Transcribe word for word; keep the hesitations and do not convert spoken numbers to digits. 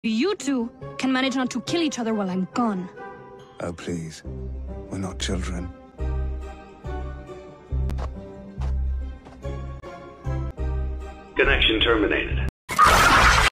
You two can manage not to kill each other while I'm gone. Oh, please. We're not children. Connection terminated.